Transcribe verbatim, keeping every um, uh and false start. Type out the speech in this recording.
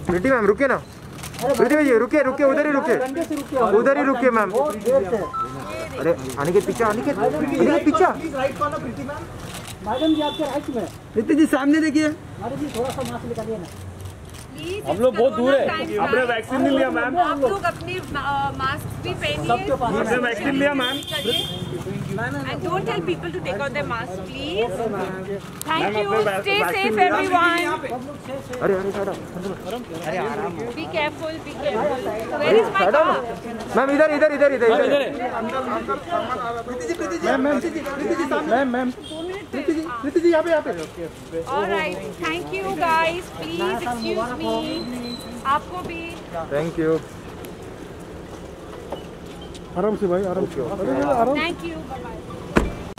प्रीति ma'am रुके ना, प्रीति भैया रुके रुके, उधर ही रुके, उधर ही रुके मैम। अरे अनिकेत पीछे, अनिकेत अनिकेत पीछे। मैडम जी आपके राइट में। प्रीति जी सामने देखिए। मैडम जी थोड़ा सा मास्क निकालिए ना। हम लोग बहुत दूर है। आपने वैक्सीन नहीं लिया मैम? आप लोग अपनी मास्क भी पहनिए। आपने वैक्सीन लिया ma'am? And don't tell people to take out their mask, please. Thank you. Stay safe, everyone. अरे अरे side Be careful. Be careful. Where is my car? Ma'am इधर इधर इधर इधर इधर। Ma'am ma'am ma'am ma'am Preeti ji Preeti ji यहाँ पे यहाँ पे। All right. Thank you, guys. Please excuse me. आपको भी। Thank you. आराम से भाई, आराम से। Thank you. Bye bye.